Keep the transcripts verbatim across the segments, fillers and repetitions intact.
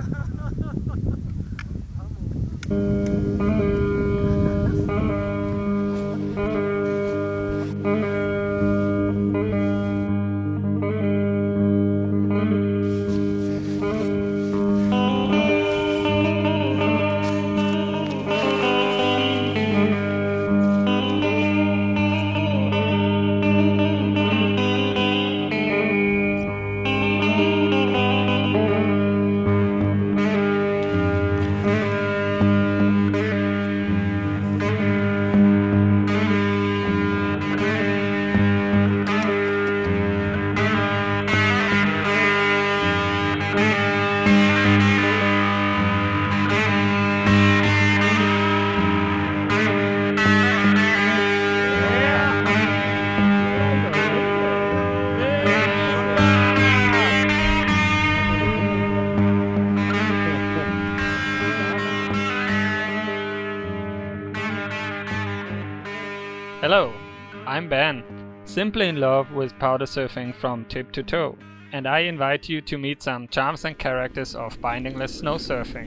Hello, I'm Ben, simply in love with powdersurfing from tip to toe, and I invite you to meet some charms and characters of bindingless snowsurfing.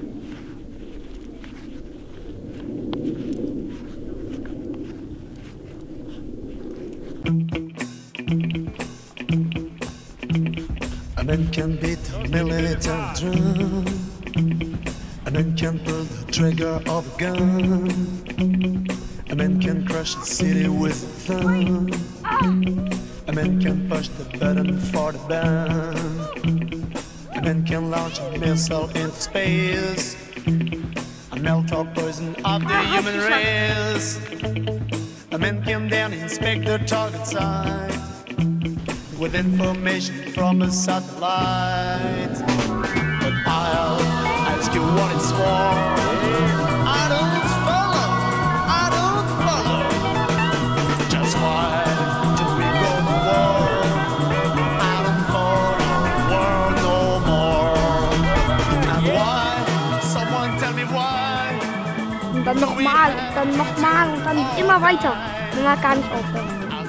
A man can beat a military drum. A man can pull the trigger of a gun. A man can crush a city with a thumb. A man can push the button for the band. A man can launch a missile into space. A melt all poison of the human race. A man can then inspect the target site with information from a satellite. But I'll ask you what it's for. I don't follow, I don't follow. Just why do we go to war? I don't follow the world no more. And why? Someone tell me why. Und dann nochmal, und dann nochmal und dann immer weiter. Und dann gar nicht aufhören.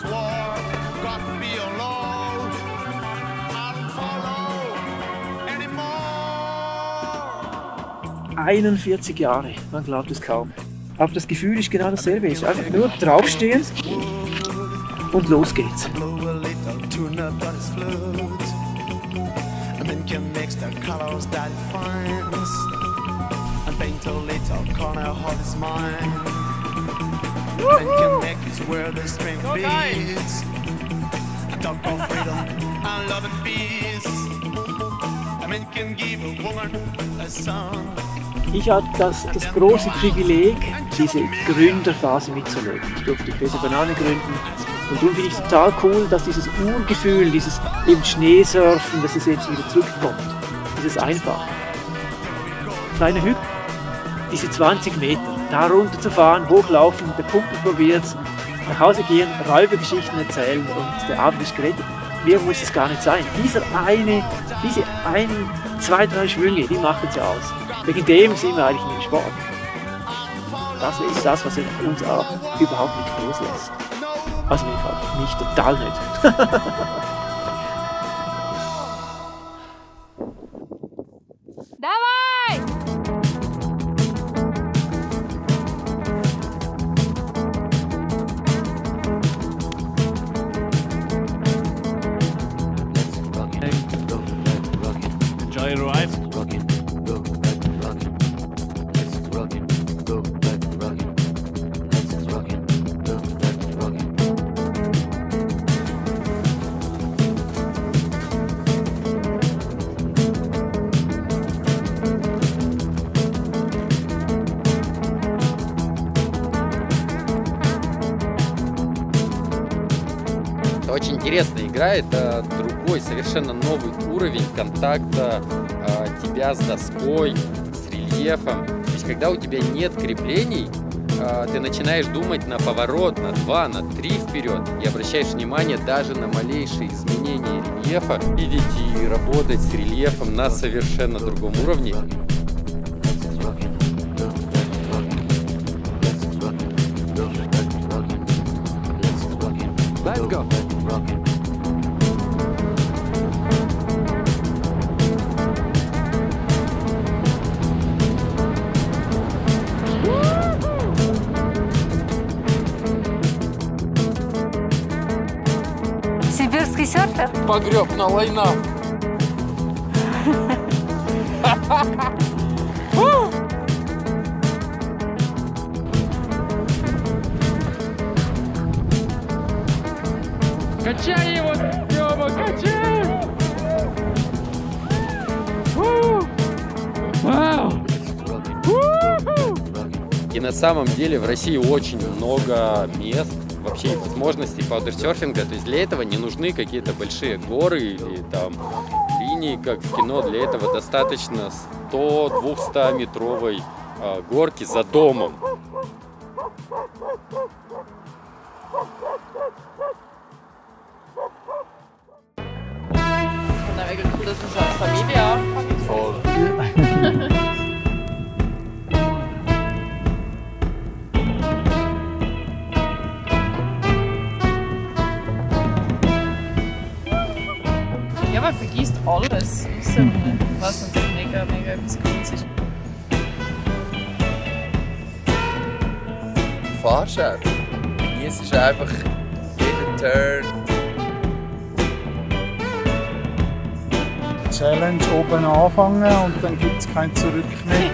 einundvierzig Jahre, man glaubt es kaum. Aber das Gefühl ist genau dasselbe. Es ist einfach nur draufstehen und los geht's. Ich hatte das, das große Privileg, diese Gründerphase mitzuleben. Ich durfte Käse Banane gründen. Und darum finde ich total cool, dass dieses Urgefühl, dieses eben Schneesurfen, dass es jetzt wieder zurückkommt. Dieses Einfache. Kleine Hütte, diese zwanzig Meter, da runter zu fahren, hochlaufen, der Kumpel probiert es, nach Hause gehen, Räubergeschichten erzählen und der Abend ist gerettet. Mehr muss es gar nicht sein. Dieser eine, diese einen, zwei, drei Schwünge, die machen es ja aus. Wegen dem sind wir eigentlich im Sport. Das ist das, was uns auch überhaupt nicht loslässt. Also jeden Fall mich total nicht. Давай! Enjoy your ride. Очень интересная игра, это другой, совершенно новый уровень контакта э, тебя с доской, с рельефом. То есть, когда у тебя нет креплений, э, ты начинаешь думать на поворот, на два, на три вперед, и обращаешь внимание даже на малейшие изменения рельефа, видеть и работать с рельефом на совершенно другом уровне. Let's go. погреб на лайнах. Качай его, Тёма, качай! Вау! И на самом деле в России очень много мест, вообще возможностей паудерсерфинга. То есть для этого не нужны какие-то большие горы или там линии, как в кино. Для этого достаточно сто-двухсот метровой э, горки за домом. Das ist eine Familie. Voll. Ja, man vergisst alles, außer was natürlich mega, mega etwas Cooles ist. Du fährst auch. Genießt einfach jeden Turn. Challenge oben anfangen und dann gibt es kein Zurück mehr.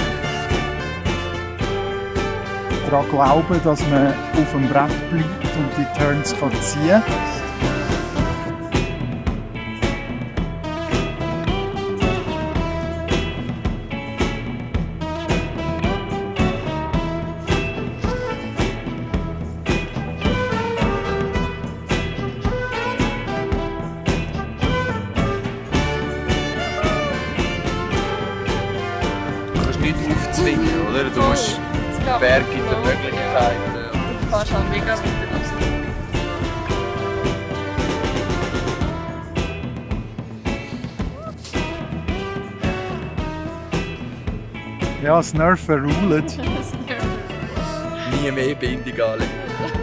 Daran glauben, dass man auf dem Brett bleibt und die Turns kann ziehen kann. Nicht aufzwingen, oder? Du musst den Berg in der Möglichkeit. Du fährst halt mega mit der Nase. Ja, das Nerven rulet. Nie mehr Bindung anlegen.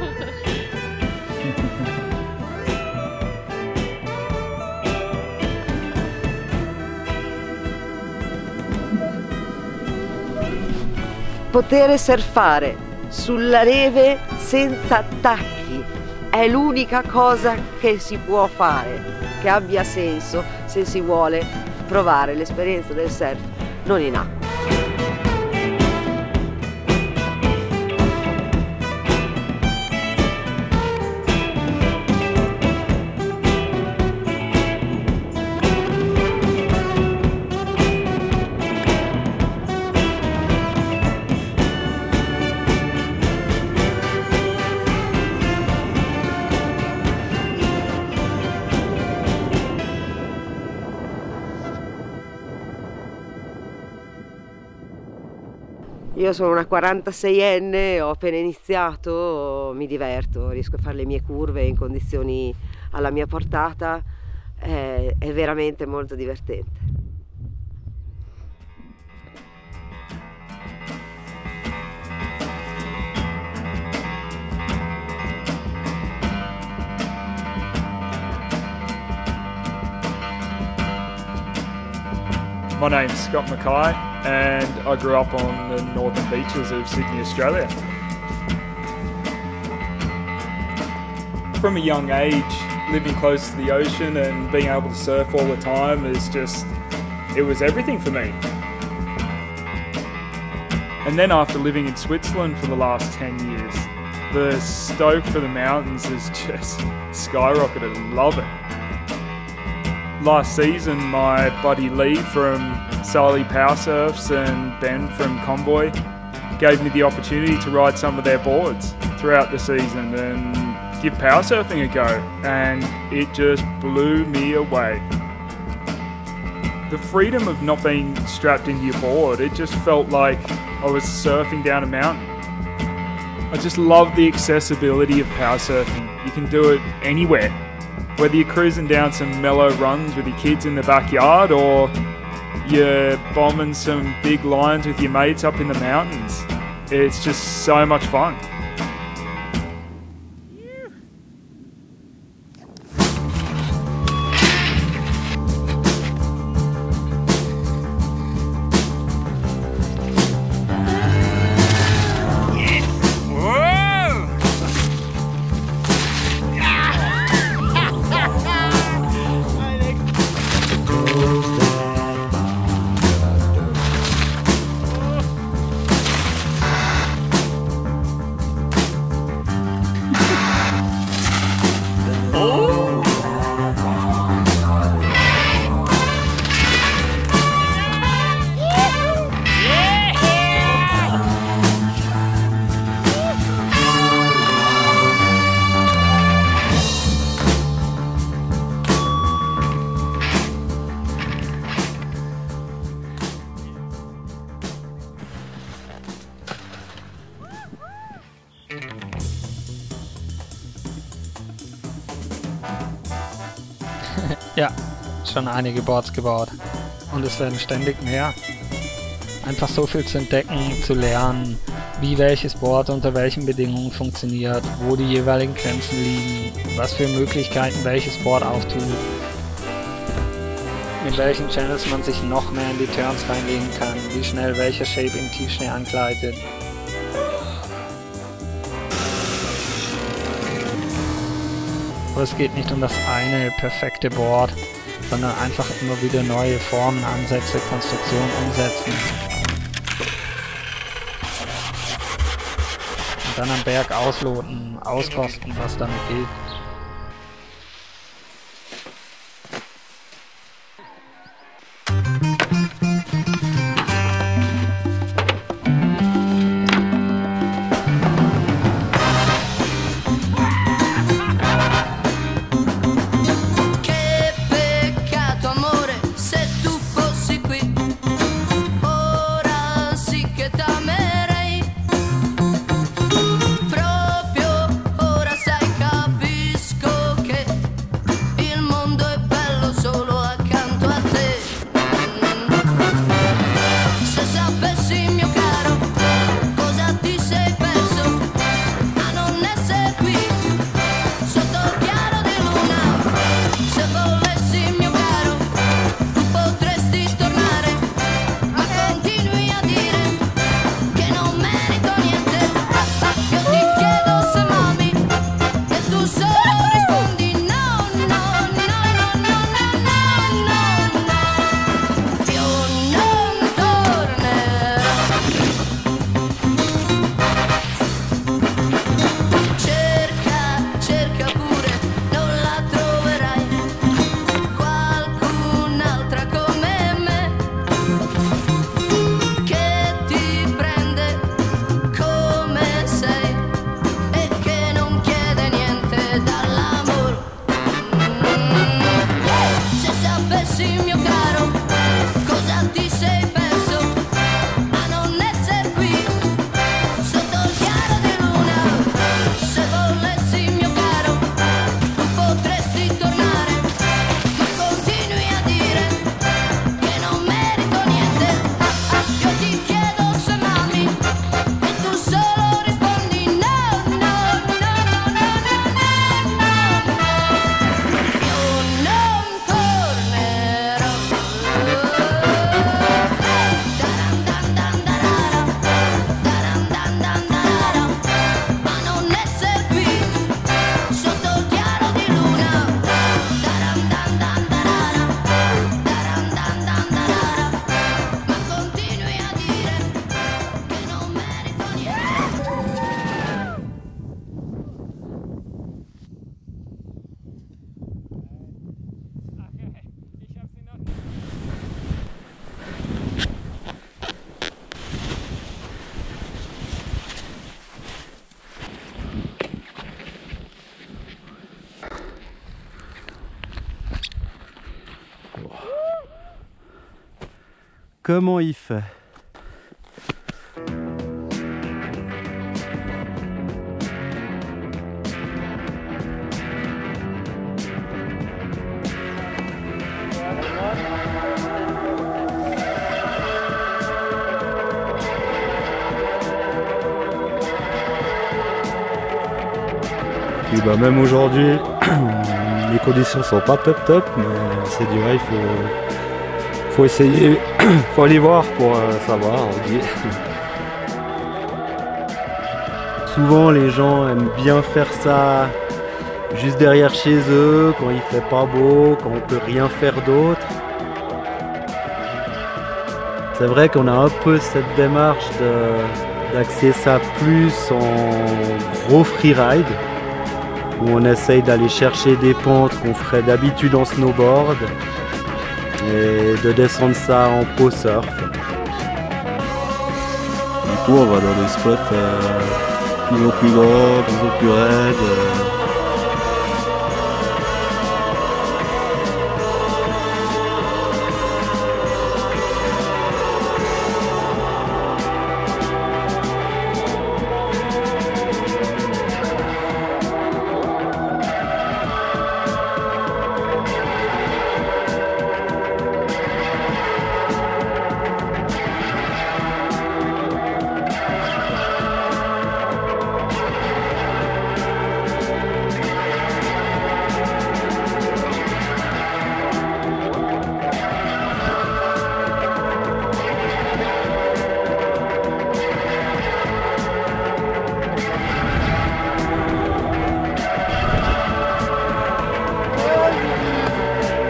Poter surfare sulla neve senza attacchi è l'unica cosa che si può fare, che abbia senso se si vuole provare l'esperienza del surf non in acqua. Io sono una quarantaseienne, ho appena iniziato, mi diverto, riesco a fare le mie curve in condizioni alla mia portata, è, è veramente molto divertente. My name's Scott Mackay and I grew up on the northern beaches of Sydney, Australia. From a young age, living close to the ocean and being able to surf all the time is just, it was everything for me. And then after living in Switzerland for the last ten years, the stoke for the mountains has just skyrocketed. I love it. Last season, my buddy Lee from Sally Powsurfs and Ben from Konvoi gave me the opportunity to ride some of their boards throughout the season and give powsurfing a go, and it just blew me away. The freedom of not being strapped into your board, it just felt like I was surfing down a mountain. I just love the accessibility of powsurfing. You can do it anywhere. Whether you're cruising down some mellow runs with your kids in the backyard or you're bombing some big lines with your mates up in the mountains, it's just so much fun. jetzt schon einige Boards gebaut. Und es werden ständig mehr. Einfach so viel zu entdecken, zu lernen, wie welches Board unter welchen Bedingungen funktioniert, wo die jeweiligen Grenzen liegen, was für Möglichkeiten welches Board auftut, mit welchen Channels man sich noch mehr in die Turns reinlegen kann, wie schnell welcher Shape im Tiefschnee angleitet. Aber es geht nicht um das eine perfekte Board, sondern einfach immer wieder neue Formen, Ansätze, Konstruktionen umsetzen. Und dann am Berg ausloten, auskosten, was damit geht. Comment il fait? Et bah même aujourd'hui, les conditions sont pas top top, mais c'est du vrai, il faut, faut essayer, faut aller voir pour euh, savoir. On dit. Souvent les gens aiment bien faire ça juste derrière chez eux, quand il fait pas beau, quand on peut rien faire d'autre. C'est vrai qu'on a un peu cette démarche d'axer ça plus en gros freeride, où on essaye d'aller chercher des pentes qu'on ferait d'habitude en snowboard et de descendre ça en powsurf. Du coup on va dans des spots euh, toujours plus grands, toujours plus raides. Euh...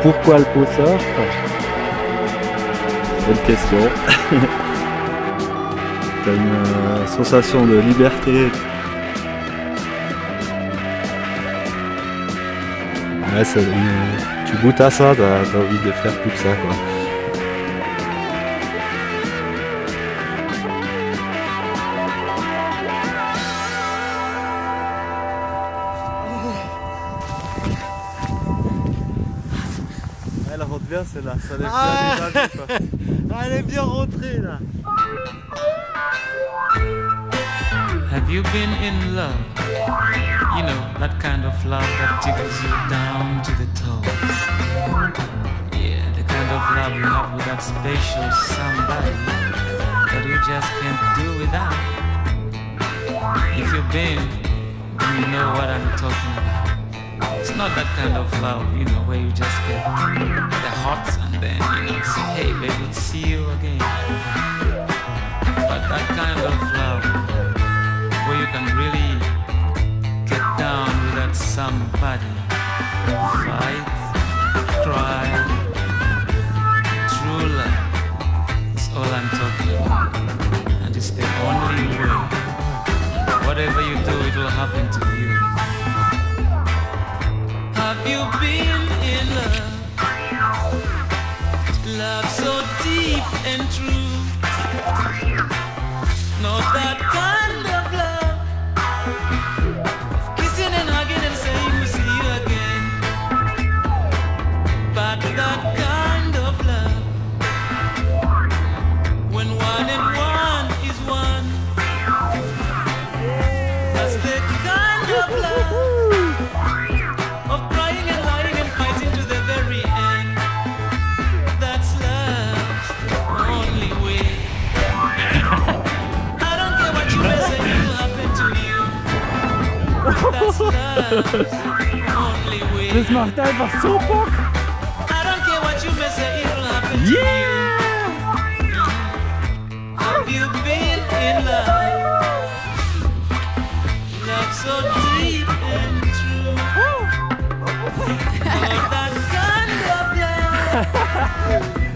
pourquoi le powsurf? Bonne question. T'as une euh, sensation de liberté. Ouais, ça, une, tu goûtes à ça, t'as as envie de faire plus que ça, quoi. Elle rentre bien celle-là, ça lève Ah bien déjà vu, quoi. Ah, elle est bien rentrée là. Have you been in love? You know, that kind of love that tickles you down to the toes. Yeah, the kind of love you have with that special somebody that you just can't do without. If you've been, then you know what I'm talking about. It's not that kind of love, you know, where you just get the hots and then, you know, say, hey baby, see you again. But that kind of love where you can really get down with that somebody, fight, cry, true love is all I'm talking about, and it's the only way. Whatever you do, it will happen to you. Have you been in love? Love so deep and true. Not that kind of love, kissing and hugging and saying we'll see you again. But that kind of love, when one and one is one, that's the kind of love of crying and lying and fighting to the very end. That's love's only way. Das macht einfach so Bock! Yeah! Have you been in love? Love so deep and true. Oh, that kind of love.